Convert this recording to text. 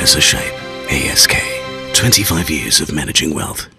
has a shape. ASK. 25 years of managing wealth.